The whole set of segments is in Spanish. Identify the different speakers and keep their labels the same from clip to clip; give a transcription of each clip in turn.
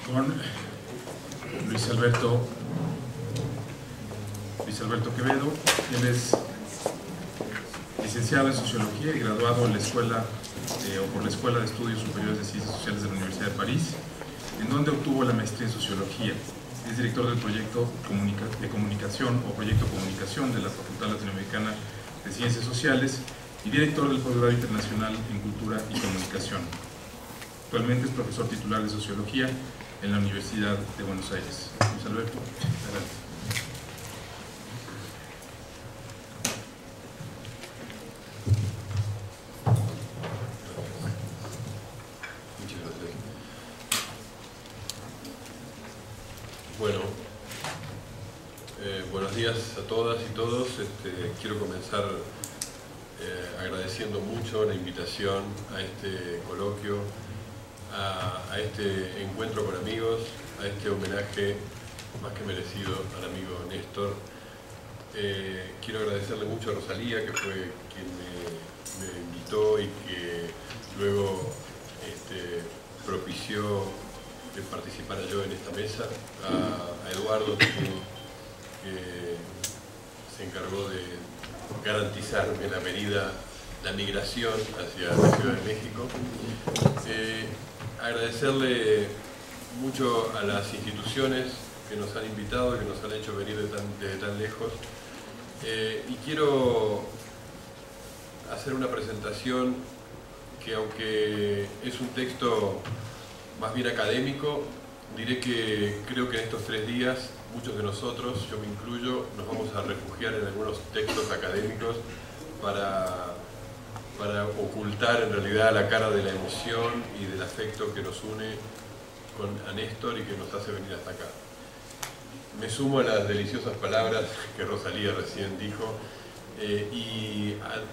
Speaker 1: con Luis Alberto Quevedo. Él es licenciado en Sociología y graduado en la escuela por la Escuela de Estudios Superiores de Ciencias Sociales de la Universidad de París, en donde obtuvo la maestría en Sociología. Es director del proyecto de comunicación o proyecto Comunicación de la Facultad Latinoamericana de Ciencias Sociales y director del posgrado internacional en Cultura y Comunicación. Actualmente es profesor titular de Sociología en la Universidad de Buenos Aires. Luis Alberto, adelante.
Speaker 2: Bueno, buenos días a todas y todos. Quiero comenzar agradeciendo mucho la invitación a este coloquio, a este encuentro con amigos, a este homenaje más que merecido al amigo Néstor. Quiero agradecerle mucho a Rosalía, que fue quien me invitó y que luego propició que participara yo en esta mesa, a Eduardo, que se encargó de garantizarme la migración hacia la Ciudad de México. Agradecerle mucho a las instituciones que nos han invitado, que nos han hecho venir desde tan lejos. Y quiero hacer una presentación que, aunque es un texto más bien académico, diré que creo que en estos 3 días muchos de nosotros, yo me incluyo, nos vamos a refugiar en algunos textos académicos para ocultar en realidad la cara de la emoción y del afecto que nos une a Néstor y que nos hace venir hasta acá. Me sumo a las deliciosas palabras que Rosalía recién dijo y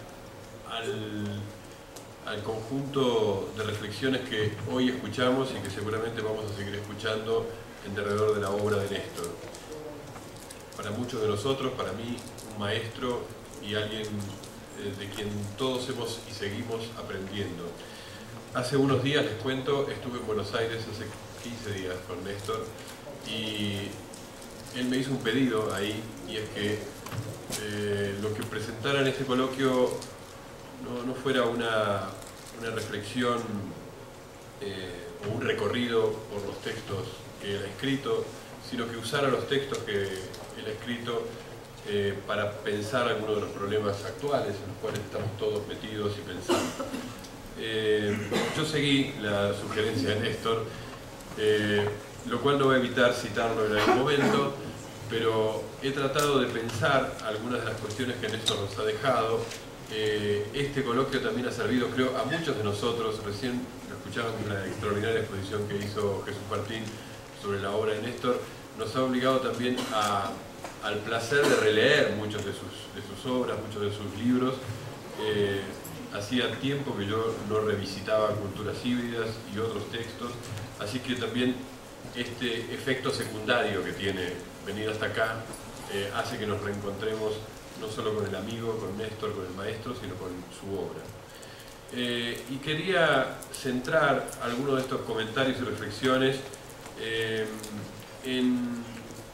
Speaker 2: al conjunto de reflexiones que hoy escuchamos y que seguramente vamos a seguir escuchando en derredor de la obra de Néstor. Para muchos de nosotros, para mí, un maestro y alguien de quien todos hemos y seguimos aprendiendo. Hace unos días, les cuento, estuve en Buenos Aires hace 15 días con Néstor y él me hizo un pedido ahí, y es que lo que presentara en este coloquio no fuera una reflexión o un recorrido por los textos que él ha escrito, sino que usara los textos que él ha escrito para pensar algunos de los problemas actuales en los cuales estamos todos metidos y pensando. Yo seguí la sugerencia de Néstor, lo cual no va a evitar citarlo en algún momento, pero he tratado de pensar algunas de las cuestiones que Néstor nos ha dejado. Este coloquio también ha servido, creo, a muchos de nosotros. Recién escuchábamos una extraordinaria exposición que hizo Jesús Martín sobre la obra de Néstor. Nos ha obligado también al placer de releer muchas de sus obras, muchos de sus libros. Hacía tiempo que yo no revisitaba Culturas Híbridas y otros textos, así que también este efecto secundario que tiene venir hasta acá hace que nos reencontremos no solo con el amigo, con Néstor, con el maestro, sino con su obra. Y quería centrar algunos de estos comentarios y reflexiones en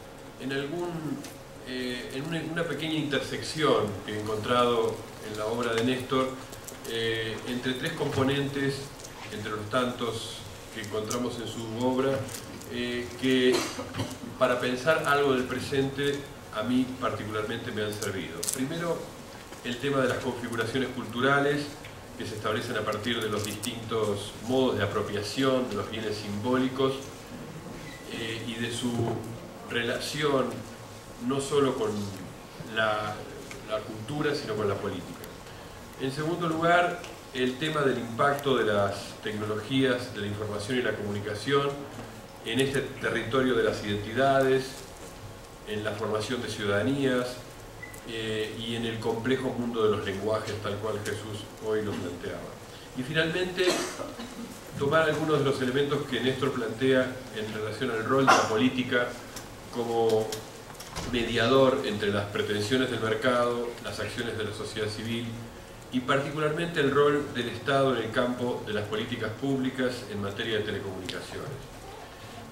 Speaker 2: una pequeña intersección que he encontrado en la obra de Néstor entre 3 componentes, entre los tantos que encontramos en su obra, que para pensar algo del presente a mí particularmente me han servido. Primero, el tema de las configuraciones culturales que se establecen a partir de los distintos modos de apropiación de los bienes simbólicos y de su relación no solo con la cultura, sino con la política. En segundo lugar, el tema del impacto de las tecnologías de la información y la comunicación en este territorio de las identidades, en la formación de ciudadanías y en el complejo mundo de los lenguajes, tal cual Jesús hoy lo planteaba. Y finalmente, tomar algunos de los elementos que Néstor plantea en relación al rol de la política como mediador entre las pretensiones del mercado, las acciones de la sociedad civil y particularmente el rol del Estado en el campo de las políticas públicas en materia de telecomunicaciones.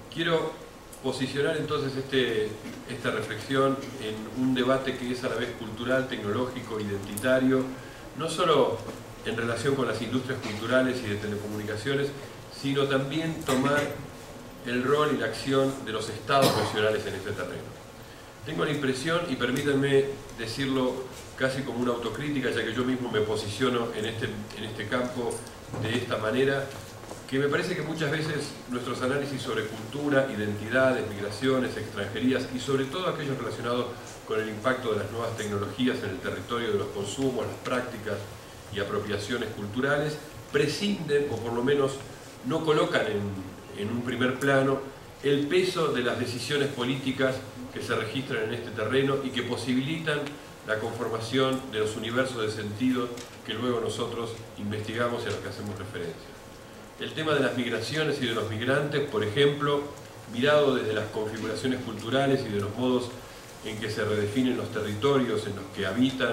Speaker 2: Quiero posicionar entonces esta reflexión en un debate que es a la vez cultural, tecnológico, identitario, no solo en relación con las industrias culturales y de telecomunicaciones, sino también tomar el rol y la acción de los estados nacionales en este terreno. Tengo la impresión, y permítanme decirlo casi como una autocrítica, ya que yo mismo me posiciono en este campo de esta manera, que me parece que muchas veces nuestros análisis sobre cultura, identidades, migraciones, extranjerías y sobre todo aquellos relacionados con el impacto de las nuevas tecnologías en el territorio de los consumos, las prácticas y apropiaciones culturales, prescinden o por lo menos no colocan en un primer plano el peso de las decisiones políticas que se registran en este terreno y que posibilitan la conformación de los universos de sentido que luego nosotros investigamos y a los que hacemos referencia. El tema de las migraciones y de los migrantes, por ejemplo, mirado desde las configuraciones culturales y de los modos en que se redefinen los territorios en los que habitan,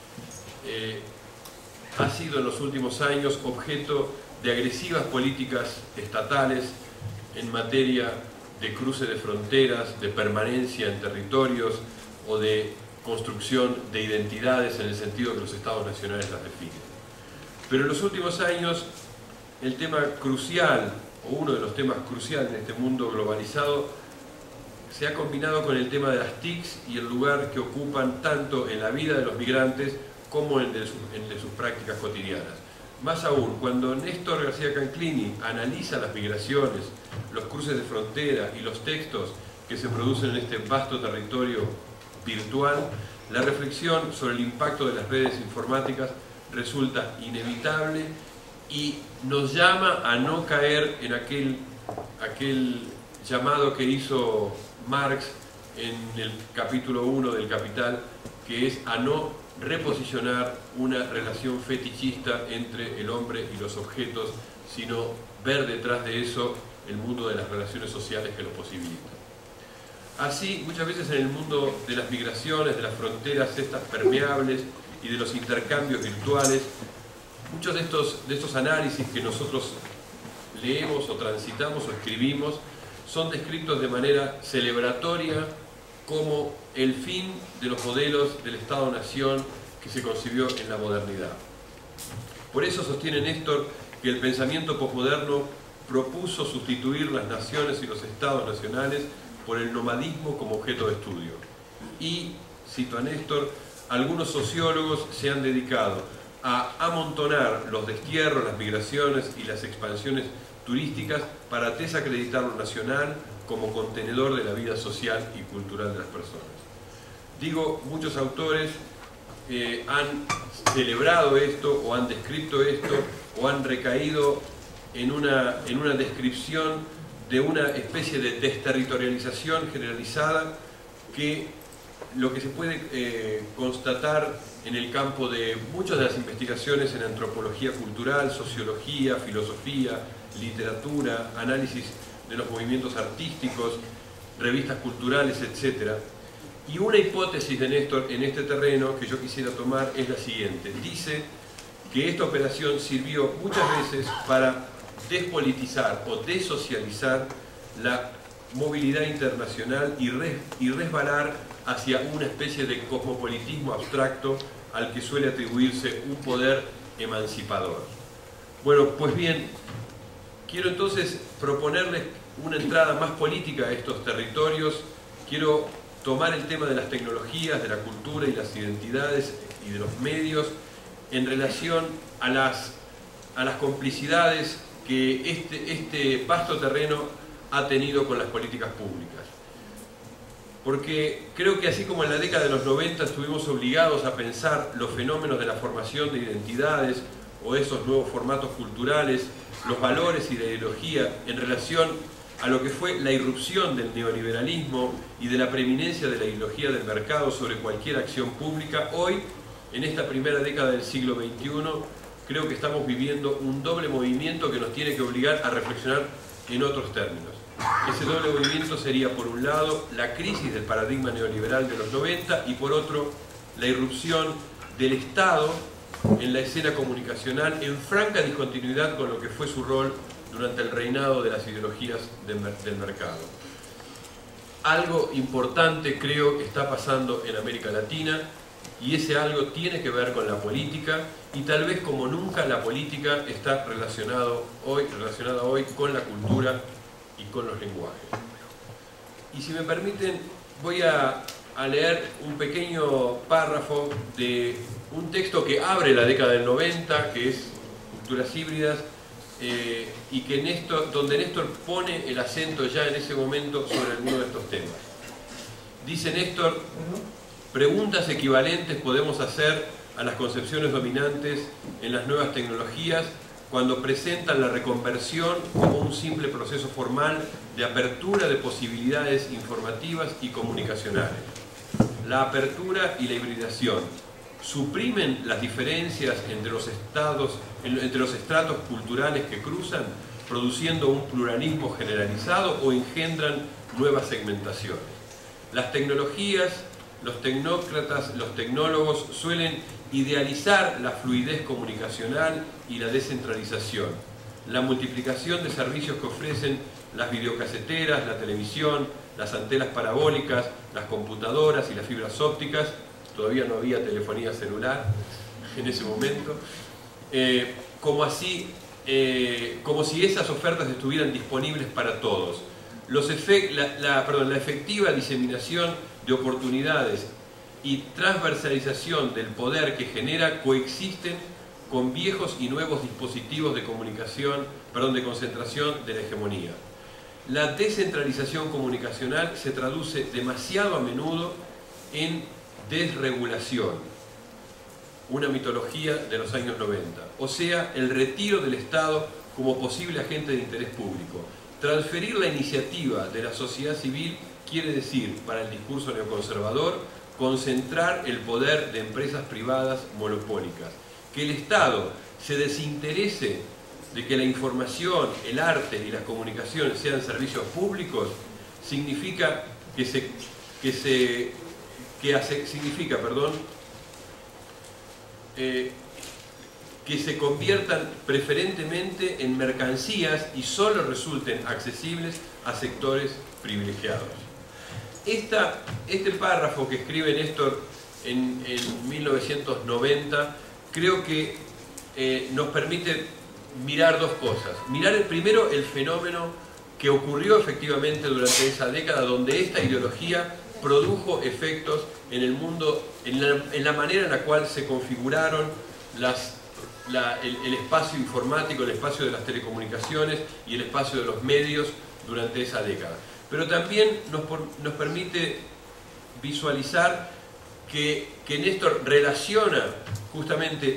Speaker 2: ha sido en los últimos años objeto de agresivas políticas estatales en materia de cruce de fronteras, de permanencia en territorios o de construcción de identidades en el sentido que los estados nacionales las definen. Pero en los últimos años el tema crucial, o uno de los temas cruciales en este mundo globalizado, se ha combinado con el tema de las TICs y el lugar que ocupan tanto en la vida de los migrantes como en de sus prácticas cotidianas. Más aún, cuando Néstor García Canclini analiza las migraciones, los cruces de frontera y los textos que se producen en este vasto territorio virtual, la reflexión sobre el impacto de las redes informáticas resulta inevitable y nos llama a no caer en aquel llamado que hizo Marx en el capítulo 1 del Capital, que es a no reposicionar una relación fetichista entre el hombre y los objetos, sino ver detrás de eso el mundo de las relaciones sociales que lo posibilitan. Así, muchas veces en el mundo de las migraciones, de las fronteras estas permeables y de los intercambios virtuales, muchos de estos análisis que nosotros leemos o transitamos o escribimos son descritos de manera celebratoria como el fin de los modelos del Estado-Nación que se concibió en la modernidad. Por eso sostiene Néstor que el pensamiento posmoderno propuso sustituir las naciones y los estados nacionales por el nomadismo como objeto de estudio. Y, cito a Néstor, algunos sociólogos se han dedicado a amontonar los destierros, las migraciones y las expansiones turísticas para desacreditar lo nacional como contenedor de la vida social y cultural de las personas. Digo, muchos autores han celebrado esto o han descrito esto o han recaído en una descripción de una especie de desterritorialización generalizada que lo que se puede constatar en el campo de muchas de las investigaciones en antropología cultural, sociología, filosofía, literatura, análisis de los movimientos artísticos, revistas culturales, etc. Y una hipótesis de Néstor en este terreno que yo quisiera tomar es la siguiente. Dice que esta operación sirvió muchas veces para despolitizar o desocializar la movilidad internacional y resbalar hacia una especie de cosmopolitismo abstracto al que suele atribuirse un poder emancipador. Bueno, pues bien, quiero entonces proponerles una entrada más política a estos territorios. Quiero tomar el tema de las tecnologías, de la cultura y las identidades y de los medios en relación a las complicidades que este vasto terreno ha tenido con las políticas públicas. Porque creo que así como en la década de los 90 estuvimos obligados a pensar los fenómenos de la formación de identidades o esos nuevos formatos culturales, los valores y la ideología en relación a lo que fue la irrupción del neoliberalismo y de la preeminencia de la ideología del mercado sobre cualquier acción pública, hoy, en esta primera década del siglo XXI, creo que estamos viviendo un doble movimiento que nos tiene que obligar a reflexionar en otros términos. Ese doble movimiento sería, por un lado, la crisis del paradigma neoliberal de los 90 y, por otro, la irrupción del Estado en la escena comunicacional en franca discontinuidad con lo que fue su rol durante el reinado de las ideologías del mercado. Algo importante creo que está pasando en América Latina, y ese algo tiene que ver con la política, y tal vez como nunca la política está relacionada hoy con la cultura y con los lenguajes. Y si me permiten, voy a leer un pequeño párrafo de un texto que abre la década del 90, que es Culturas Híbridas, y que donde Néstor pone el acento ya en ese momento sobre alguno de estos temas. Dice Néstor: preguntas equivalentes podemos hacer a las concepciones dominantes en las nuevas tecnologías cuando presentan la reconversión como un simple proceso formal de apertura de posibilidades informativas y comunicacionales. La apertura y la hibridación suprimen las diferencias entre los estratos culturales que cruzan, produciendo un pluralismo generalizado, o engendran nuevas segmentaciones. Las tecnologías, los tecnócratas, los tecnólogos suelen idealizar la fluidez comunicacional y la descentralización, la multiplicación de servicios que ofrecen las videocaseteras, la televisión, las antenas parabólicas, las computadoras y las fibras ópticas. Todavía no había telefonía celular en ese momento, como si esas ofertas estuvieran disponibles para todos. La efectiva diseminación de oportunidades y transversalización del poder que genera coexisten con viejos y nuevos dispositivos de de concentración de la hegemonía. La descentralización comunicacional se traduce demasiado a menudo en desregulación, una mitología de los años 90, o sea, el retiro del Estado como posible agente de interés público. Transferir la iniciativa de la sociedad civil quiere decir, para el discurso neoconservador, concentrar el poder de empresas privadas monopólicas. Que el Estado se desinterese de que la información, el arte y las comunicaciones sean servicios públicos significa que se conviertan preferentemente en mercancías y solo resulten accesibles a sectores privilegiados. Este párrafo que escribe Néstor en 1990 creo que nos permite mirar dos cosas. Mirar primero el fenómeno que ocurrió efectivamente durante esa década, donde esta ideología produjo efectos en el mundo, en la manera en la cual se configuraron el espacio informático, el espacio de las telecomunicaciones y el espacio de los medios durante esa década. Pero también nos permite visualizar que Néstor relaciona justamente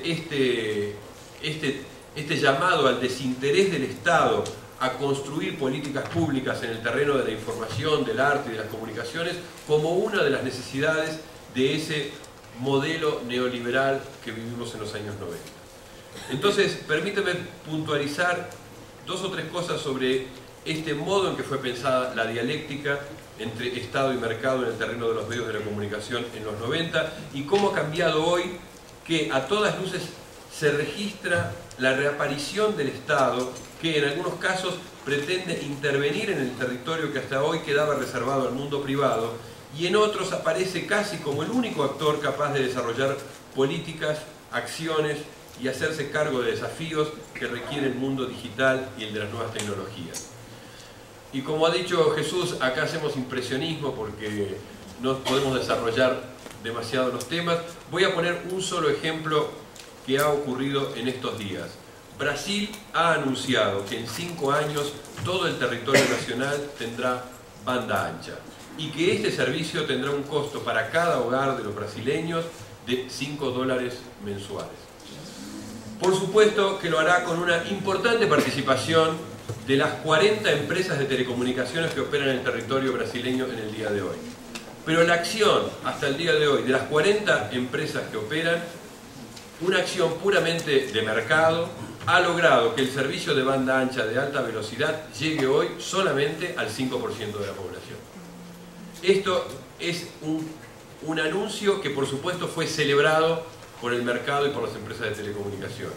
Speaker 2: este llamado al desinterés del Estado a construir políticas públicas en el terreno de la información, del arte y de las comunicaciones como una de las necesidades de ese modelo neoliberal que vivimos en los años 90. Entonces, permíteme puntualizar dos o tres cosas sobre este modo en que fue pensada la dialéctica entre Estado y mercado en el terreno de los medios de la comunicación en los 90 y cómo ha cambiado hoy, que a todas luces se registra la reaparición del Estado, que en algunos casos pretende intervenir en el territorio que hasta hoy quedaba reservado al mundo privado, y en otros aparece casi como el único actor capaz de desarrollar políticas, acciones y hacerse cargo de desafíos que requiere el mundo digital y el de las nuevas tecnologías. Y como ha dicho Jesús, acá hacemos impresionismo porque no podemos desarrollar demasiado los temas. Voy a poner un solo ejemplo que ha ocurrido en estos días. Brasil ha anunciado que en 5 años todo el territorio nacional tendrá banda ancha y que este servicio tendrá un costo para cada hogar de los brasileños de $5 mensuales. Por supuesto que lo hará con una importante participación de las 40 empresas de telecomunicaciones que operan en el territorio brasileño en el día de hoy. Pero la acción hasta el día de hoy de las 40 empresas que operan, una acción puramente de mercado, ha logrado que el servicio de banda ancha de alta velocidad llegue hoy solamente al 5% de la población. Esto es un anuncio que por supuesto fue celebrado por el mercado y por las empresas de telecomunicaciones.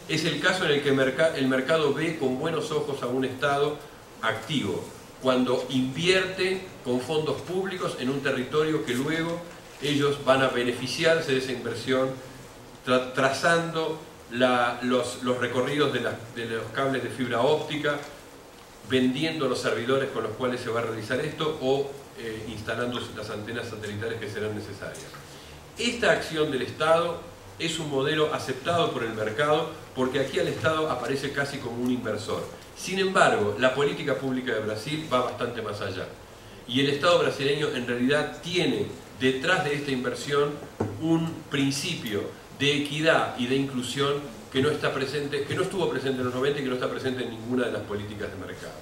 Speaker 2: Es el caso en el que el mercado ve con buenos ojos a un Estado activo, cuando invierte con fondos públicos en un territorio que luego ellos van a beneficiarse de esa inversión, trazando los recorridos de los cables de fibra óptica, vendiendo los servidores con los cuales se va a realizar esto o instalando las antenas satelitales que serán necesarias. Esta acción del Estado es un modelo aceptado por el mercado porque aquí el Estado aparece casi como un inversor. Sin embargo, la política pública de Brasil va bastante más allá. Y el Estado brasileño en realidad tiene detrás de esta inversión un principio de equidad y de inclusión que no está presente, que no estuvo presente en los 90 y que no está presente en ninguna de las políticas de mercado.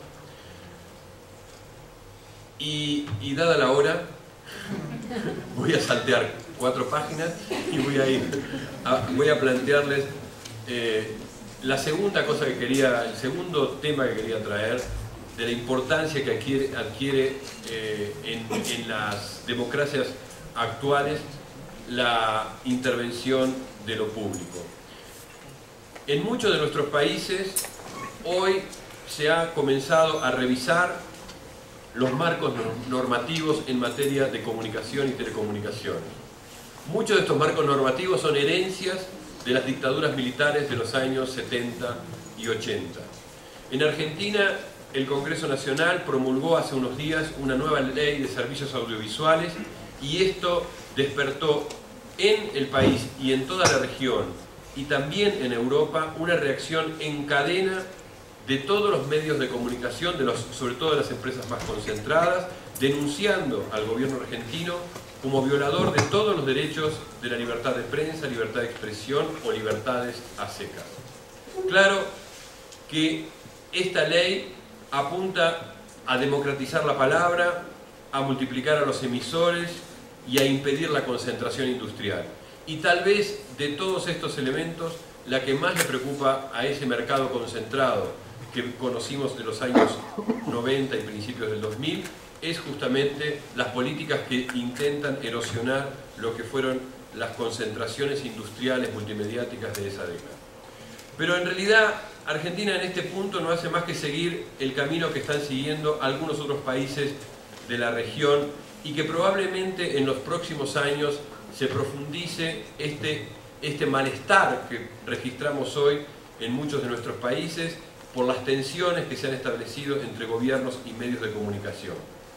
Speaker 2: Y dada la hora, voy a saltear 4 páginas y voy a plantearles la segunda cosa que quería, el segundo tema que quería traer, de la importancia que adquiere en las democracias actuales la intervención de lo público. En muchos de nuestros países hoy se ha comenzado a revisar los marcos normativos en materia de comunicación y telecomunicaciones. Muchos de estos marcos normativos son herencias de las dictaduras militares de los años 70 y 80. En Argentina, el Congreso Nacional promulgó hace unos días una nueva ley de servicios audiovisuales y esto despertó en el país y en toda la región y también en Europa una reacción en cadena de todos los medios de comunicación, sobre todo de las empresas más concentradas, denunciando al gobierno argentino como violador de todos los derechos de la libertad de prensa, libertad de expresión o libertades a secas. Claro que esta ley apunta a democratizar la palabra, a multiplicar a los emisores y a impedir la concentración industrial. Y tal vez de todos estos elementos, la que más le preocupa a ese mercado concentrado que conocimos de los años 90 y principios del 2000 es justamente las políticas que intentan erosionar lo que fueron las concentraciones industriales multimediáticas de esa década. Pero en realidad Argentina en este punto no hace más que seguir el camino que están siguiendo algunos otros países de la región y que probablemente en los próximos años se profundice este malestar que registramos hoy en muchos de nuestros países por las tensiones que se han establecido entre gobiernos y medios de comunicación.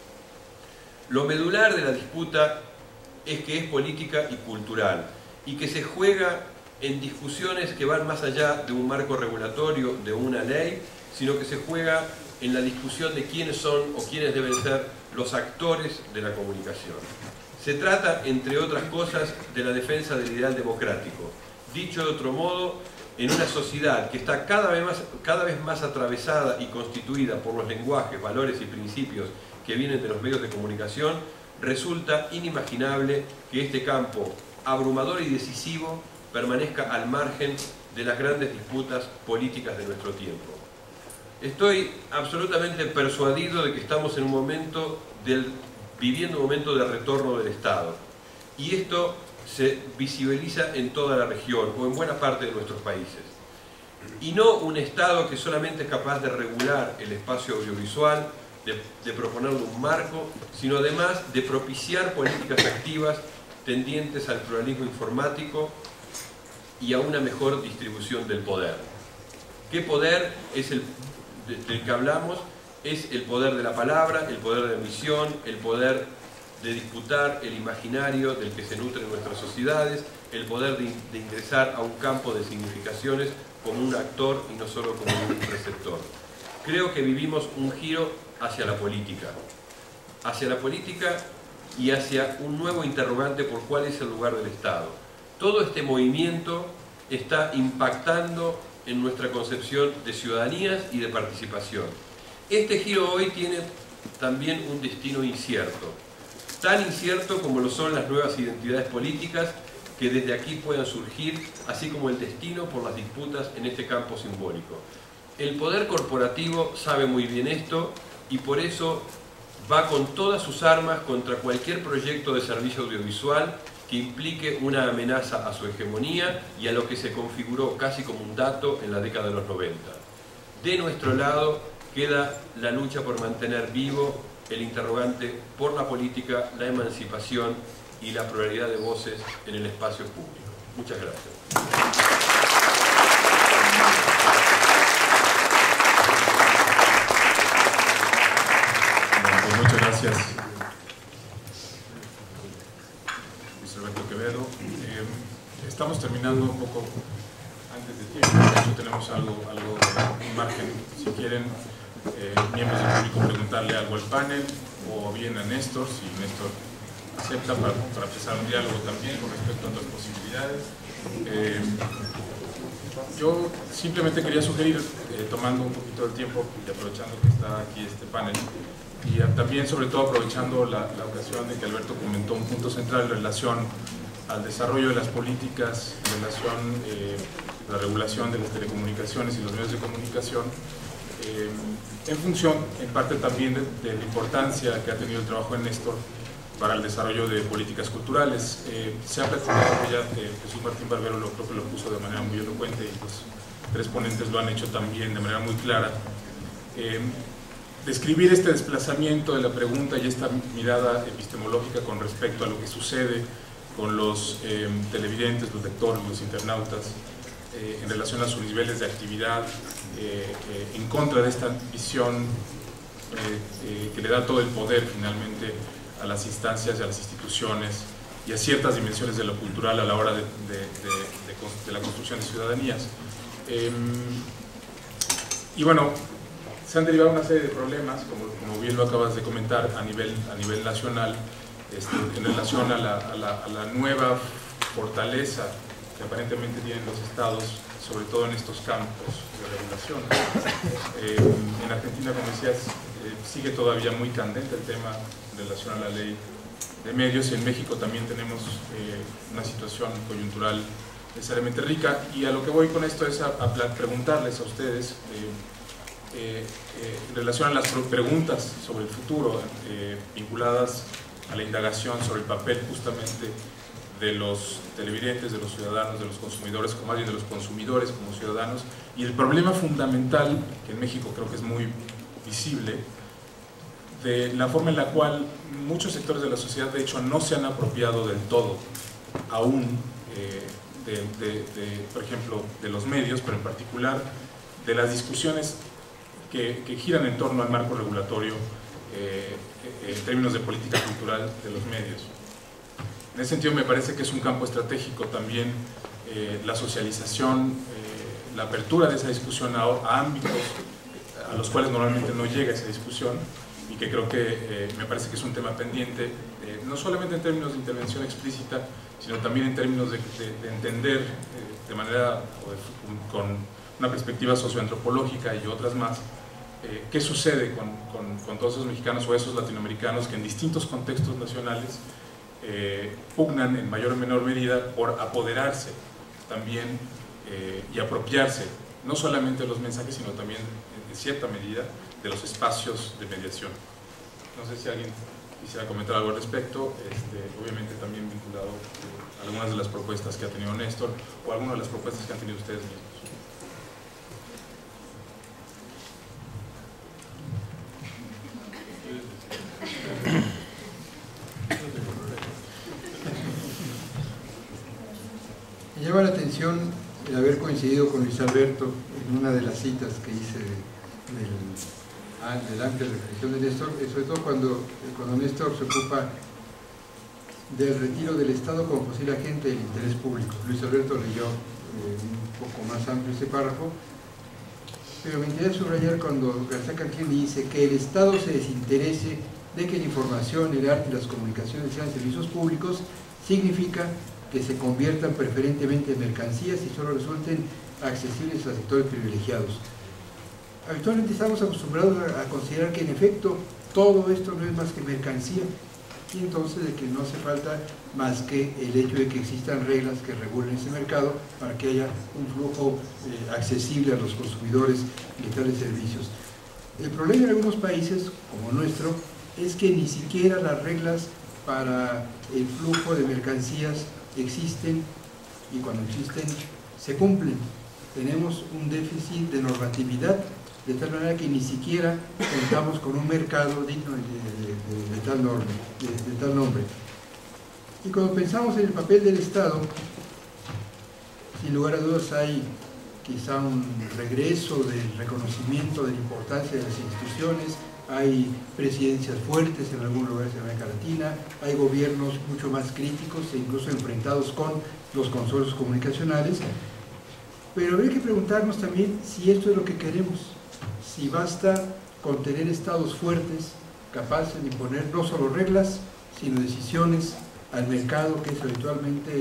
Speaker 2: Lo medular de la disputa es que es política y cultural y que se juega en discusiones que van más allá de un marco regulatorio, de una ley, sino que se juega en la discusión de quiénes son o quiénes deben ser los actores de la comunicación. Se trata, entre otras cosas, de la defensa del ideal democrático. Dicho de otro modo, en una sociedad que está cada vez más atravesada y constituida por los lenguajes, valores y principios que vienen de los medios de comunicación, resulta inimaginable que este campo abrumador y decisivo permanezca al margen de las grandes disputas políticas de nuestro tiempo. Estoy absolutamente persuadido de que estamos en un momento viviendo un momento de retorno del Estado. Y esto se visibiliza en toda la región o en buena parte de nuestros países. Y no un Estado que solamente es capaz de regular el espacio audiovisual, de proponerle un marco, sino además de propiciar políticas activas tendientes al pluralismo informático y a una mejor distribución del poder. ¿Qué poder es el del que hablamos? Es el poder de la palabra, el poder de emisión, el poder de disputar el imaginario del que se nutren nuestras sociedades, el poder de ingresar a un campo de significaciones como un actor y no solo como un receptor. Creo que vivimos un giro hacia la política y hacia un nuevo interrogante por cuál es el lugar del Estado. Todo este movimiento está impactando en nuestra concepción de ciudadanías y de participación. Este giro hoy tiene también un destino incierto, tan incierto como lo son las nuevas identidades políticas que desde aquí puedan surgir, así como el destino por las disputas en este campo simbólico. El poder corporativo sabe muy bien esto y por eso va con todas sus armas contra cualquier proyecto de servicio audiovisual que implique una amenaza a su hegemonía y a lo que se configuró casi como un dato en la década de los 90. De nuestro lado queda la lucha por mantener vivo el interrogante por la política, la emancipación y la pluralidad de voces en el espacio público. Muchas gracias.
Speaker 1: Muchas gracias, Luis Alberto Quevedo. Estamos terminando un poco antes de tiempo, de hecho tenemos algo de margen. Si quieren, miembros del público, preguntarle algo al panel o bien a Néstor, si Néstor acepta, para empezar un diálogo también con respecto a otras posibilidades. Yo simplemente quería sugerir, tomando un poquito del tiempo y aprovechando que está aquí este panel, y también sobre todo aprovechando la ocasión de que Alberto comentó un punto central en relación al desarrollo de las políticas, en relación a la regulación de las telecomunicaciones y los medios de comunicación, en función en parte también de la importancia que ha tenido el trabajo en Néstor para el desarrollo de políticas culturales. Se ha platicado ya, Jesús Martín Barbero creo que lo puso de manera muy elocuente y los tres ponentes lo han hecho también de manera muy clara. Describir este desplazamiento de la pregunta y esta mirada epistemológica con respecto a lo que sucede con los televidentes, los lectores, los internautas, en relación a sus niveles de actividad, en contra de esta visión que le da todo el poder finalmente a las instancias y a las instituciones y a ciertas dimensiones de lo cultural a la hora de la construcción de ciudadanías. Y bueno, se han derivado una serie de problemas, como bien lo acabas de comentar, a nivel nacional, en relación a la nueva fortaleza que aparentemente tienen los estados, sobre todo en estos campos de regulación. En Argentina, como decías, sigue todavía muy candente el tema en relación a la ley de medios, y en México también tenemos una situación coyuntural necesariamente rica, y a lo que voy con esto es a preguntarles a ustedes en relación a las preguntas sobre el futuro vinculadas a la indagación sobre el papel justamente de los televidentes, de los ciudadanos, de los consumidores, o más bien de los consumidores como ciudadanos, y el problema fundamental que en México creo que es muy visible, de la forma en la cual muchos sectores de la sociedad de hecho no se han apropiado del todo aún por ejemplo, de los medios, pero en particular de las discusiones que giran en torno al marco regulatorio en términos de política cultural de los medios. En ese sentido me parece que es un campo estratégico también la socialización, la apertura de esa discusión a ámbitos a los cuales normalmente no llega esa discusión, y que creo que me parece que es un tema pendiente, no solamente en términos de intervención explícita, sino también en términos de entender de manera, con una perspectiva socioantropológica y otras más, qué sucede con todos esos mexicanos o esos latinoamericanos que en distintos contextos nacionales pugnan en mayor o menor medida por apoderarse también y apropiarse no solamente de los mensajes, sino también en cierta medida de los espacios de mediación. No sé si alguien quisiera comentar algo al respecto, obviamente también vinculado a algunas de las propuestas que ha tenido Néstor o algunas de las propuestas que han tenido ustedes mismos.
Speaker 3: Me llama la atención el haber coincidido con Luis Alberto en una de las citas que hice del amplia reflexión de Néstor, sobre todo cuando Néstor se ocupa del retiro del Estado como posible agente del interés público. Luis Alberto leyó un poco más amplio ese párrafo, pero me interesa subrayar cuando García Canclini dice que el Estado se desinterese de que la información, el arte y las comunicaciones sean servicios públicos, significa que se conviertan preferentemente en mercancías y solo resulten accesibles a sectores privilegiados. Habitualmente estamos acostumbrados a considerar que en efecto todo esto no es más que mercancía, y entonces de que no hace falta más que el hecho de que existan reglas que regulen ese mercado para que haya un flujo accesible a los consumidores de tales servicios. El problema en algunos países como nuestro es que ni siquiera las reglas para el flujo de mercancías existen y cuando existen se cumplen. Tenemos un déficit de normatividad de tal manera que ni siquiera contamos con un mercado digno de tal nombre. Y cuando pensamos en el papel del Estado, sin lugar a dudas hay quizá un regreso del reconocimiento de la importancia de las instituciones, hay presidencias fuertes en algunos lugares de América Latina, hay gobiernos mucho más críticos e incluso enfrentados con los consorcios comunicacionales, pero habría que preguntarnos también si esto es lo que queremos, si basta con tener estados fuertes, capaces de imponer no solo reglas, sino decisiones al mercado, que es habitualmente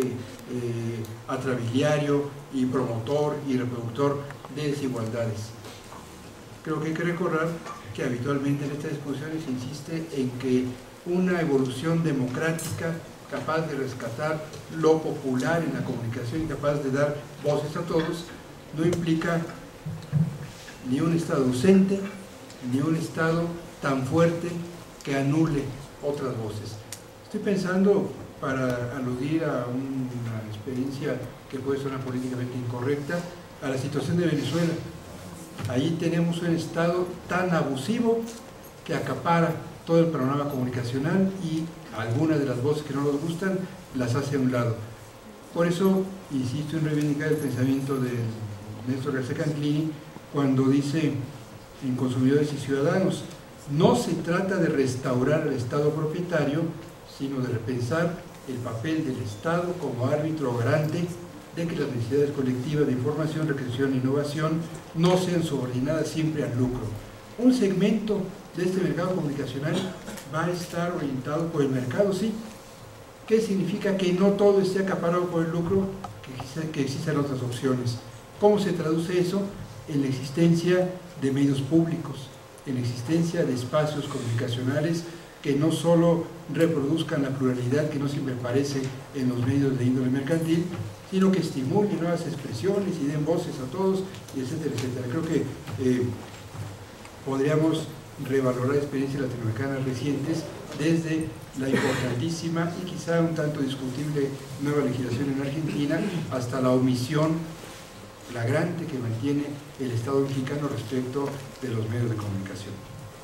Speaker 3: atrabiliario y promotor y reproductor de desigualdades. Creo que hay que recordar que habitualmente en estas discusiones se insiste en que una evolución democrática capaz de rescatar lo popular en la comunicación y capaz de dar voces a todos, no implica ni un Estado ausente, ni un Estado tan fuerte que anule otras voces. Estoy pensando, para aludir a una experiencia que puede sonar políticamente incorrecta, a la situación de Venezuela. Allí tenemos un Estado tan abusivo que acapara todo el panorama comunicacional y algunas de las voces que no nos gustan las hace a un lado. Por eso insisto en reivindicar el pensamiento de Néstor García Canclini cuando dice en Consumidores y Ciudadanos: no se trata de restaurar al Estado propietario, sino de repensar el papel del Estado como árbitro garante de que las necesidades colectivas de información, recreación e innovación no sean subordinadas siempre al lucro. Un segmento de este mercado comunicacional va a estar orientado por el mercado, sí. ¿Qué significa? Que no todo esté acaparado por el lucro, que existan otras opciones. ¿Cómo se traduce eso? En la existencia de medios públicos, en la existencia de espacios comunicacionales que no solo reproduzcan la pluralidad que no siempre aparece en los medios de índole mercantil, sino que estimulen nuevas expresiones y den voces a todos, y etcétera, etcétera. Creo que podríamos revalorar experiencias latinoamericanas recientes desde la importantísima y quizá un tanto discutible nueva legislación en Argentina hasta la omisión flagrante que mantiene el Estado mexicano respecto de los medios de comunicación.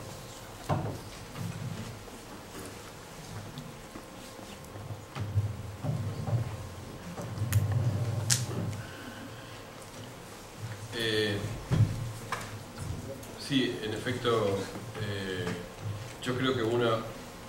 Speaker 2: Sí, en efecto, yo creo que una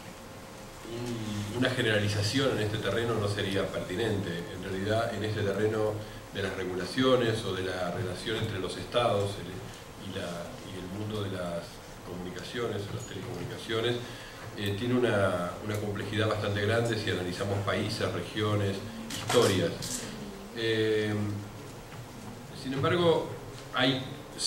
Speaker 2: generalización en este terreno no sería pertinente. En realidad, en este terreno de las regulaciones o de la relación entre los estados y el mundo de las comunicaciones o las telecomunicaciones, tiene una complejidad bastante grande si analizamos países, regiones, historias. Sin embargo, hay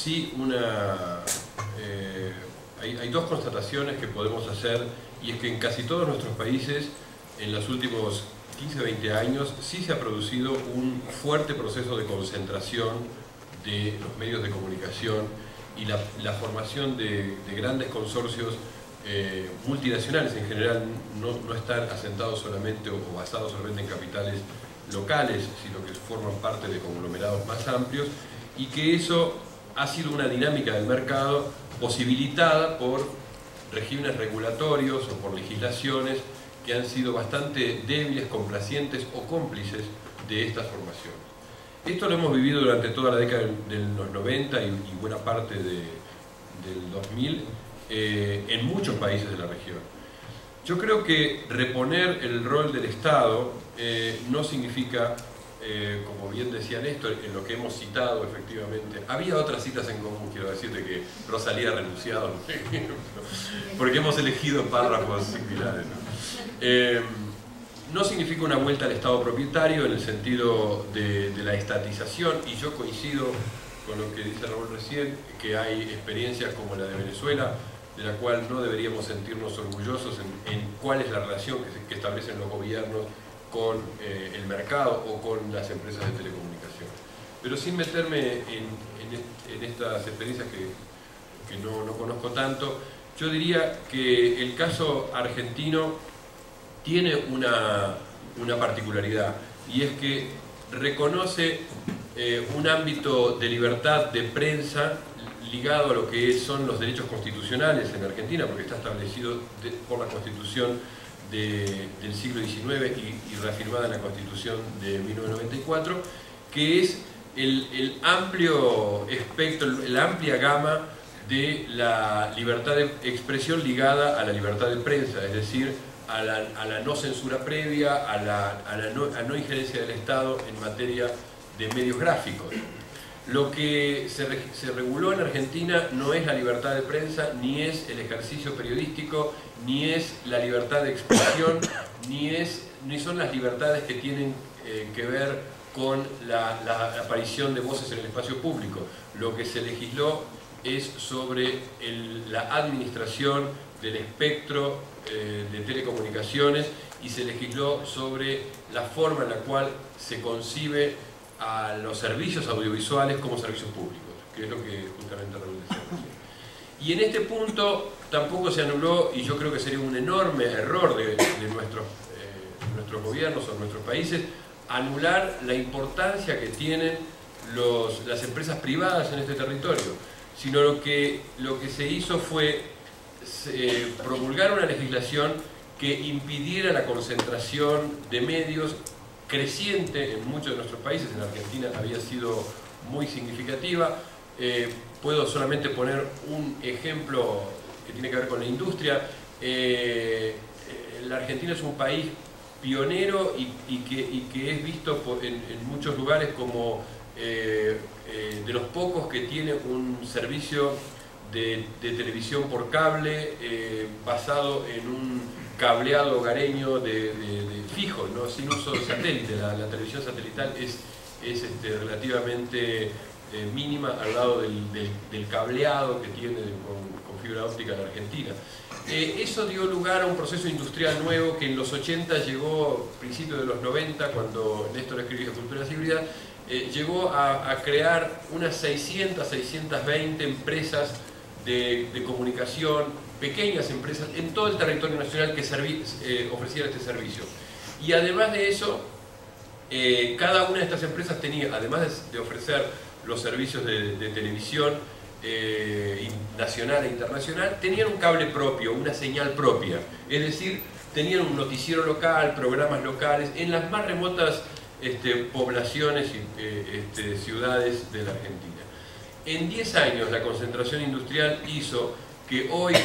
Speaker 2: dos constataciones que podemos hacer, y es que en casi todos nuestros países en los últimos 15-20 años sí se ha producido un fuerte proceso de concentración de los medios de comunicación y la formación de grandes consorcios multinacionales. En general no están asentados solamente o basados solamente en capitales locales, sino que forman parte de conglomerados más amplios, y que eso ha sido una dinámica del mercado posibilitada por regímenes regulatorios o por legislaciones que han sido bastante débiles, complacientes o cómplices de estas formaciones. Esto lo hemos vivido durante toda la década de los 90 y buena parte del 2000 en muchos países de la región. Yo creo que reponer el rol del Estado no significa, como bien decía Néstor, en lo que hemos citado efectivamente. Había otras citas en común, quiero decirte que Rosalía ha renunciado, porque hemos elegido párrafos similares, ¿no? No significa una vuelta al Estado propietario en el sentido de la estatización, y yo coincido con lo que dice Raúl recién, que hay experiencias como la de Venezuela, de la cual no deberíamos sentirnos orgullosos en cuál es la relación que establecen los gobiernos con el mercado o con las empresas de telecomunicación. Pero sin meterme en estas experiencias que no conozco tanto, yo diría que el caso argentino tiene una particularidad, y es que reconoce un ámbito de libertad de prensa ligado a lo que son los derechos constitucionales en Argentina, porque está establecido por la Constitución del siglo XIX y reafirmada en la Constitución de 1994, que es el amplio espectro, la amplia gama de la libertad de expresión ligada a la libertad de prensa, es decir, a la no censura previa, a la no injerencia del Estado en materia de medios gráficos. Lo que se reguló en Argentina no es la libertad de prensa, ni es el ejercicio periodístico, ni es la libertad de expresión, ni son las libertades que tienen que ver con la aparición de voces en el espacio público. Lo que se legisló es sobre la administración del espectro de telecomunicaciones, y se legisló sobre la forma en la cual se concibe a los servicios audiovisuales como servicios públicos, que es lo que justamente Raúl decía. Y en este punto tampoco se anuló, y yo creo que sería un enorme error de nuestros gobiernos o nuestros países, anular la importancia que tienen las empresas privadas en este territorio, sino lo que se hizo fue promulgar una legislación que impidiera la concentración de medios creciente en muchos de nuestros países. En Argentina había sido muy significativa. Puedo solamente poner un ejemplo que tiene que ver con la industria. La Argentina es un país pionero y que es visto en muchos lugares como de los pocos que tiene un servicio de televisión por cable basado en un cableado hogareño de fijo, ¿no? Sin uso de satélite. La televisión satelital es relativamente mínima al lado del cableado que tiene con fibra óptica en Argentina. Eso dio lugar a un proceso industrial nuevo que en los 80 llegó, a principios de los 90, cuando Néstor escribía Culturas Híbridas, llegó a crear unas 600, 620 empresas de comunicación, pequeñas empresas en todo el territorio nacional que ofrecían este servicio. Y además de eso, cada una de estas empresas tenía, además de ofrecer los servicios de televisión nacional e internacional, tenían un cable propio, una señal propia, es decir, tenían un noticiero local, programas locales en las más remotas poblaciones y ciudades de la Argentina. En 10 años la concentración industrial hizo que hoy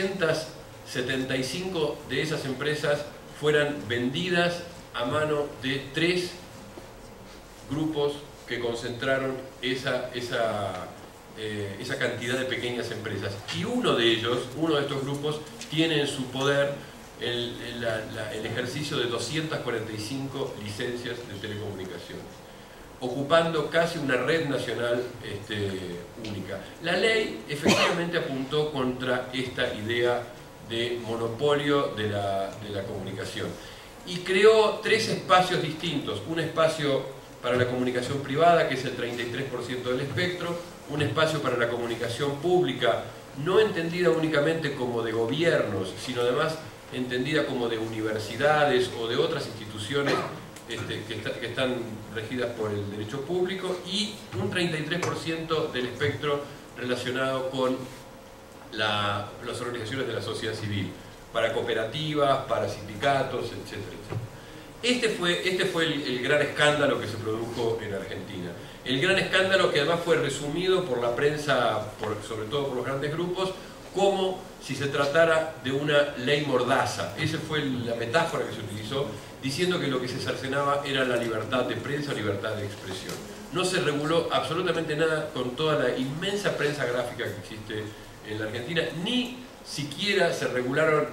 Speaker 2: 375 de esas empresas fueran vendidas a mano de 3 grupos que concentraron esa cantidad de pequeñas empresas. Y uno de estos grupos, tiene en su poder el ejercicio de 245 licencias de telecomunicaciones, ocupando casi una red nacional única. La ley efectivamente apuntó contra esta idea de monopolio de la comunicación y creó 3 espacios distintos: un espacio para la comunicación privada, que es el 33% del espectro; un espacio para la comunicación pública, no entendida únicamente como de gobiernos, sino además entendida como de universidades o de otras instituciones que están regidas por el derecho público; y un 33% del espectro relacionado con las organizaciones de la sociedad civil, para cooperativas, para sindicatos, etcétera, etcétera. Este fue el gran escándalo que se produjo en Argentina. El gran escándalo que además fue resumido por la prensa, sobre todo por los grandes grupos, como si se tratara de una ley mordaza. Esa fue la metáfora que se utilizó, diciendo que lo que se cercenaba era la libertad de prensa, libertad de expresión. No se reguló absolutamente nada con toda la inmensa prensa gráfica que existe en la Argentina, ni siquiera se regularon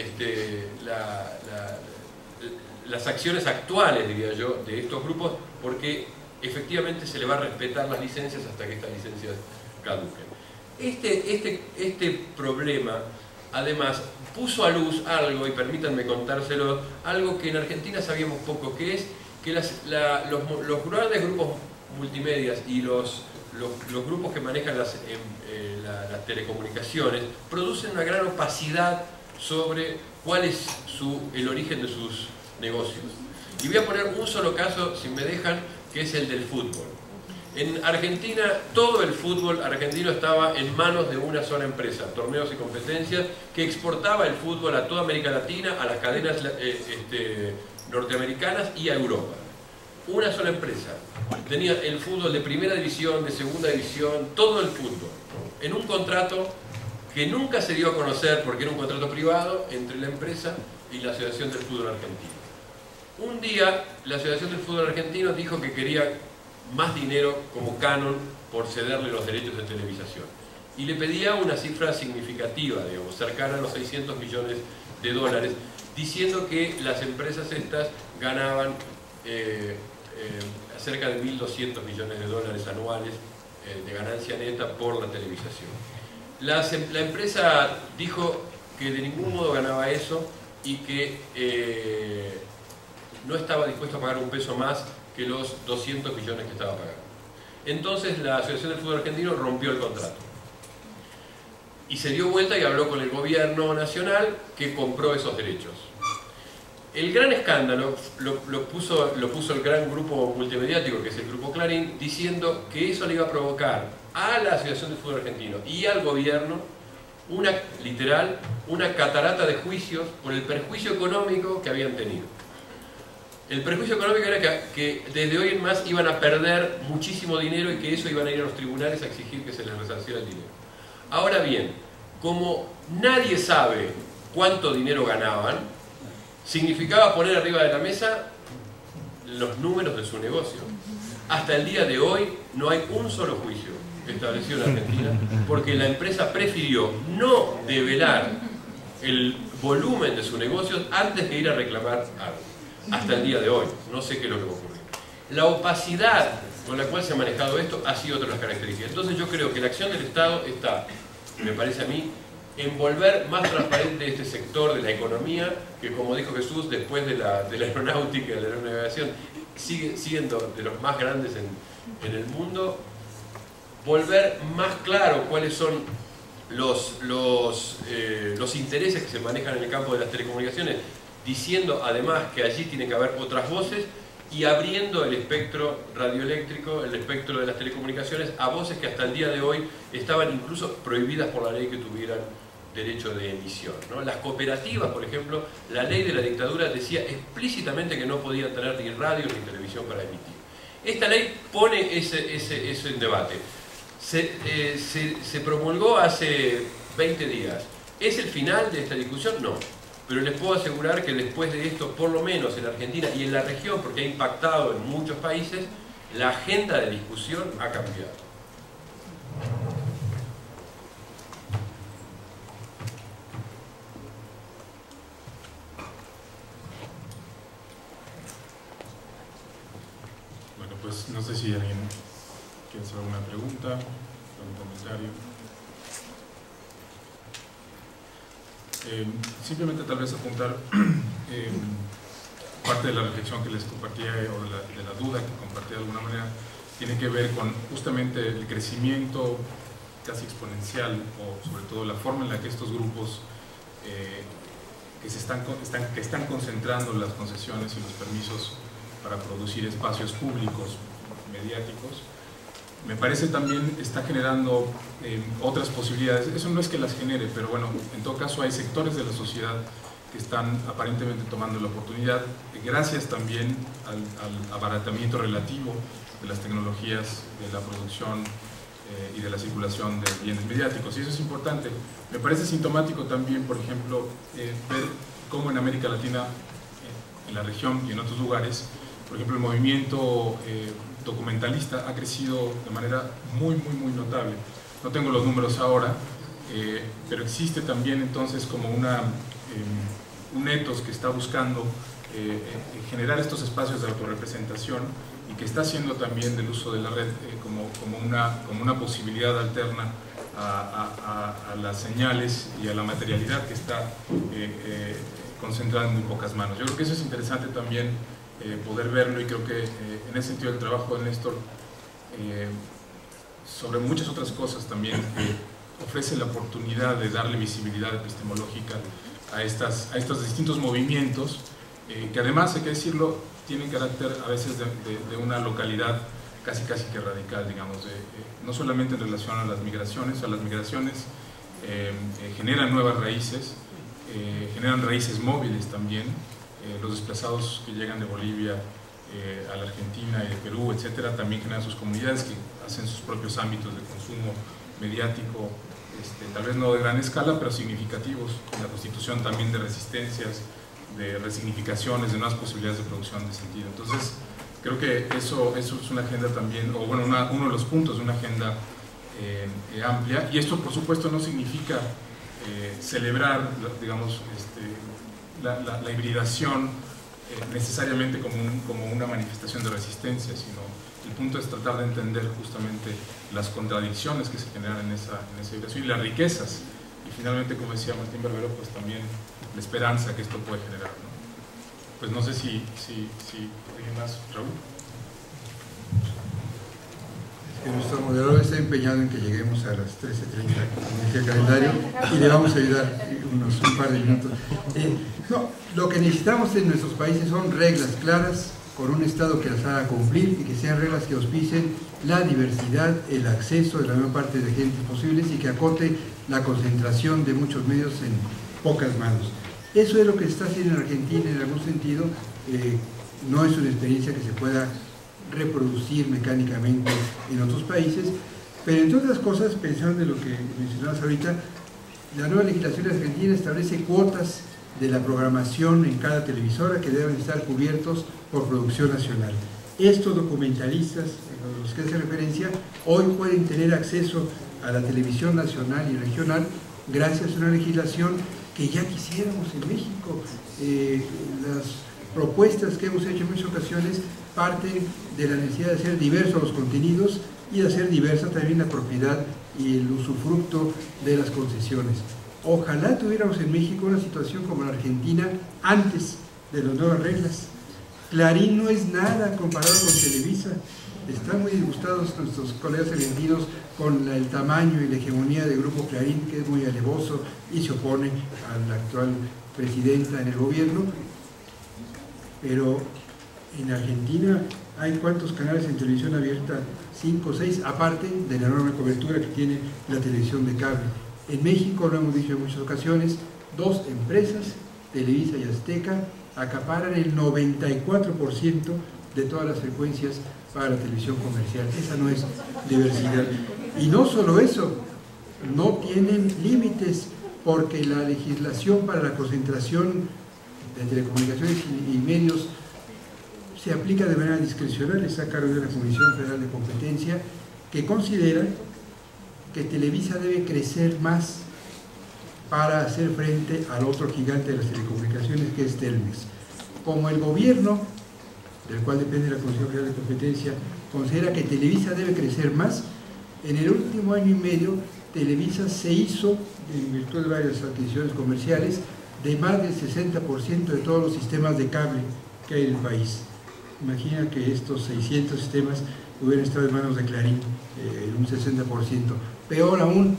Speaker 2: las acciones actuales, diría yo, de estos grupos, porque efectivamente se le va a respetar las licencias hasta que estas licencias caduquen. Este problema, además, puso a luz algo, y permítanme contárselo, algo que en Argentina sabíamos poco, que es que los grandes grupos multimedias y los grupos que manejan las telecomunicaciones producen una gran opacidad sobre cuál es el origen de sus negocios. Y voy a poner un solo caso, si me dejan, que es el del fútbol. En Argentina, todo el fútbol argentino estaba en manos de una sola empresa, Torneos y Competencias, que exportaba el fútbol a toda América Latina, a las cadenas norteamericanas y a Europa. Una sola empresa. Tenía el fútbol de primera división, de segunda división, todo el fútbol. En un contrato que nunca se dio a conocer porque era un contrato privado entre la empresa y la Asociación del Fútbol Argentino. Un día, la Asociación del Fútbol Argentino dijo que quería más dinero como canon por cederle los derechos de televisación. Y le pedía una cifra significativa, digamos, cercana a los 600 millones de dólares, diciendo que las empresas estas ganaban cerca de 1.200 millones de dólares anuales de ganancia neta por la televisación. La empresa dijo que de ningún modo ganaba eso y que no estaba dispuesto a pagar un peso más que los 200 millones que estaba pagando. Entonces la Asociación del Fútbol Argentino rompió el contrato y se dio vuelta y habló con el gobierno nacional, que compró esos derechos. El gran escándalo lo puso el gran grupo multimediático, que es el Grupo Clarín, diciendo que eso le iba a provocar a la Asociación del Fútbol Argentino y al gobierno una catarata de juicios por el perjuicio económico que habían tenido. El perjuicio económico era que desde hoy en más iban a perder muchísimo dinero y que eso iban a ir a los tribunales a exigir que se les resarciera el dinero. Ahora bien, como nadie sabe cuánto dinero ganaban, significaba poner arriba de la mesa los números de su negocio. Hasta el día de hoy no hay un solo juicio establecido en Argentina porque la empresa prefirió no develar el volumen de su negocio antes de ir a reclamar algo. Hasta el día de hoy, no sé qué es lo que va a ocurrir. La opacidad con la cual se ha manejado esto ha sido otra de las características. Entonces yo creo que la acción del Estado está, me parece a mí, en volver más transparente este sector de la economía, que como dijo Jesús, después de la aeronáutica y de la aeronavegación, sigue siendo de los más grandes en el mundo. Volver más claro cuáles son los intereses que se manejan en el campo de las telecomunicaciones, diciendo además que allí tiene que haber otras voces y abriendo el espectro radioeléctrico, el espectro de las telecomunicaciones a voces que hasta el día de hoy estaban incluso prohibidas por la ley que tuvieran derecho de emisión, ¿no? Las cooperativas, por ejemplo, la ley de la dictadura decía explícitamente que no podían tener ni radio ni televisión para emitir. Esta ley pone eso en debate. Se promulgó hace 20 días. ¿Es el final de esta discusión? No. Pero les puedo asegurar que después de esto, por lo menos en Argentina y en la región, porque ha impactado en muchos países, la agenda de discusión ha cambiado.
Speaker 1: Bueno, pues no sé si alguien quiere hacer alguna pregunta, algún comentario. Simplemente tal vez apuntar parte de la reflexión que les compartía o de la duda que compartía de alguna manera tiene que ver con justamente el crecimiento casi exponencial o sobre todo la forma en la que estos grupos que están concentrando las concesiones y los permisos para producir espacios públicos mediáticos. Me parece también está generando otras posibilidades. Eso no es que las genere, pero bueno, en todo caso hay sectores de la sociedad que están aparentemente tomando la oportunidad, gracias también al abaratamiento relativo de las tecnologías de la producción y de la circulación de bienes mediáticos. Y eso es importante. Me parece sintomático también, por ejemplo, ver cómo en América Latina, en la región y en otros lugares, por ejemplo, el movimiento documentalista ha crecido de manera muy notable. No tengo los números ahora, pero existe también entonces como un ethos que está buscando generar estos espacios de autorrepresentación y que está haciendo también del uso de la red como una posibilidad alterna a las señales y a la materialidad que está concentrada en muy pocas manos. Yo creo que eso es interesante también poder verlo, y creo que en ese sentido el trabajo de Néstor sobre muchas otras cosas también ofrece la oportunidad de darle visibilidad epistemológica a estos distintos movimientos, que además, hay que decirlo, tienen carácter a veces de una localidad casi que radical, digamos, no solamente en relación a las migraciones generan nuevas raíces, generan raíces móviles también. Los desplazados que llegan de Bolivia a la Argentina y de Perú, etcétera, también generan sus comunidades que hacen sus propios ámbitos de consumo mediático, tal vez no de gran escala, pero significativos, la constitución también de resistencias, de resignificaciones, de nuevas posibilidades de producción de sentido. Entonces, creo que eso es una agenda también, o bueno, uno de los puntos de una agenda amplia, y esto por supuesto no significa celebrar, digamos, la hibridación necesariamente como una manifestación de resistencia, sino el punto es tratar de entender justamente las contradicciones que se generan en esa hibridación y las riquezas, y finalmente, como decía Martín Barbero, pues también la esperanza que esto puede generar, ¿no? Pues no sé si ¿alguien más? Raúl.
Speaker 3: Nuestro moderador está empeñado en que lleguemos a las 13:30 en el calendario y le vamos a ayudar un par de minutos. No, lo que necesitamos en nuestros países son reglas claras, con un Estado que las haga cumplir y que sean reglas que auspicien la diversidad, el acceso de la mayor parte de gentes posibles y que acote la concentración de muchos medios en pocas manos. Eso es lo que se está haciendo en Argentina en algún sentido. No es una experiencia que se pueda reproducir mecánicamente en otros países, pero entre otras cosas, pensando en lo que mencionabas ahorita, la nueva legislación argentina establece cuotas de la programación en cada televisora que deben estar cubiertos por producción nacional. Estos documentalistas, a los que hace referencia, hoy pueden tener acceso a la televisión nacional y regional gracias a una legislación que ya quisiéramos en México. Las propuestas que hemos hecho en muchas ocasiones parten de la necesidad de hacer diversos los contenidos y de hacer diversa también la propiedad y el usufructo de las concesiones. Ojalá tuviéramos en México una situación como la Argentina antes de las nuevas reglas. Clarín no es nada comparado con Televisa. Están muy disgustados nuestros colegas argentinos con el tamaño y la hegemonía del grupo Clarín, que es muy alevoso y se opone a la actual presidenta en el gobierno. Pero en Argentina hay ¿cuántos canales en televisión abierta? 5 o 6, aparte de la enorme cobertura que tiene la televisión de cable. En México, lo hemos dicho en muchas ocasiones, 2 empresas, Televisa y Azteca, acaparan el 94% de todas las frecuencias para la televisión comercial. Esa no es diversidad. Y no solo eso, no tienen límites, porque la legislación para la concentración de telecomunicaciones y medios se aplica de manera discrecional, está a cargo de la Comisión Federal de Competencia, que considera que Televisa debe crecer más para hacer frente al otro gigante de las telecomunicaciones, que es Telmex. Como el gobierno, del cual depende la Comisión Federal de Competencia, considera que Televisa debe crecer más, en el último año y medio Televisa se hizo, en virtud de varias adquisiciones comerciales, de más del 60% de todos los sistemas de cable que hay en el país. Imagina que estos 600 sistemas hubieran estado en manos de Clarín, un 60%. Peor aún,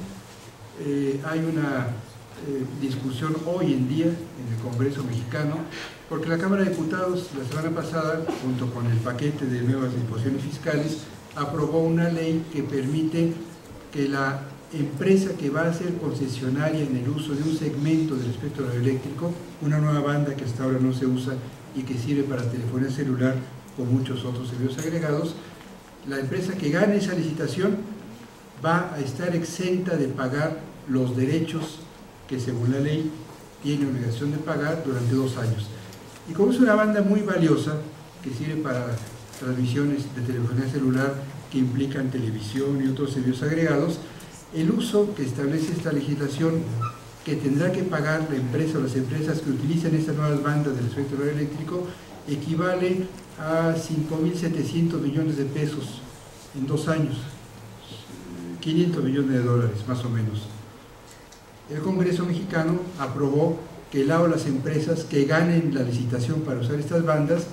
Speaker 3: hay una discusión hoy en día en el Congreso mexicano, porque la Cámara de Diputados la semana pasada, junto con el paquete de nuevas disposiciones fiscales, aprobó una ley que permite que la empresa que va a ser concesionaria en el uso de un segmento del espectro radioeléctrico, una nueva banda que hasta ahora no se usa y que sirve para telefonía celular con muchos otros servicios agregados, la empresa que gane esa licitación va a estar exenta de pagar los derechos que según la ley tiene obligación de pagar durante 2 años. Y como es una banda muy valiosa, que sirve para transmisiones de telefonía celular que implican televisión y otros servicios agregados, el uso que establece esta legislación, que tendrá que pagar la empresa o las empresas que utilizan estas nuevas bandas del espectro radioeléctrico, equivale a 5.700 millones de pesos en 2 años, 500 millones de dólares más o menos. El Congreso mexicano aprobó que el lado de las empresas que ganen la licitación para usar estas bandas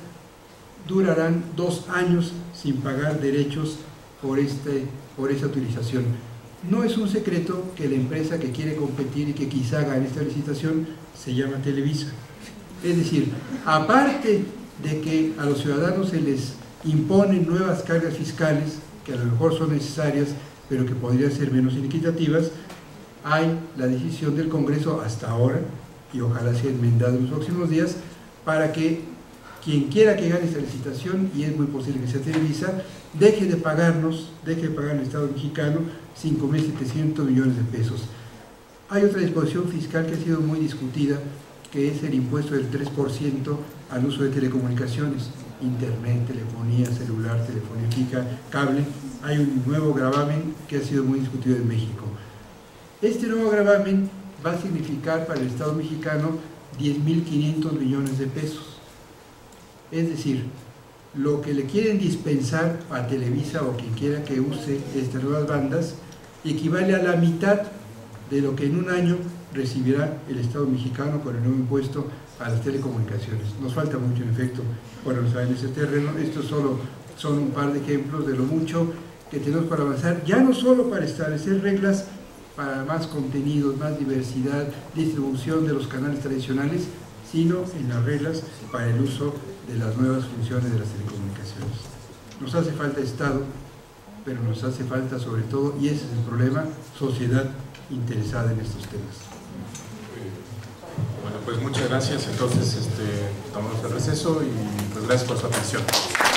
Speaker 3: durarán 2 años sin pagar derechos por esa utilización. No es un secreto que la empresa que quiere competir y que quizá gane esta licitación se llama Televisa. Es decir, aparte de que a los ciudadanos se les imponen nuevas cargas fiscales, que a lo mejor son necesarias, pero que podrían ser menos inequitativas, hay la decisión del Congreso hasta ahora, y ojalá sea enmendado en los próximos días, para que quien quiera que gane esta licitación, y es muy posible que sea Televisa, deje de pagar al Estado mexicano 5.700 millones de pesos. Hay otra disposición fiscal que ha sido muy discutida, que es el impuesto del 3% al uso de telecomunicaciones, internet, telefonía celular, telefonía fija, cable. Hay un nuevo gravamen que ha sido muy discutido en México. Este nuevo gravamen va a significar para el Estado mexicano 10.500 millones de pesos. Es decir, lo que le quieren dispensar a Televisa o quien quiera que use estas nuevas bandas equivale a la mitad de lo que en un año recibirá el Estado mexicano con el nuevo impuesto a las telecomunicaciones. Nos falta mucho, en efecto, por avanzar en ese terreno. Estos solo son un par de ejemplos de lo mucho que tenemos para avanzar, ya no solo para establecer reglas para más contenidos, más diversidad, distribución de los canales tradicionales, sino en las reglas para el uso de las nuevas funciones de las telecomunicaciones. Nos hace falta Estado, pero nos hace falta sobre todo, y ese es el problema, sociedad interesada en estos temas.
Speaker 1: Bueno, pues muchas gracias. Entonces tomamos el receso y pues gracias por su atención.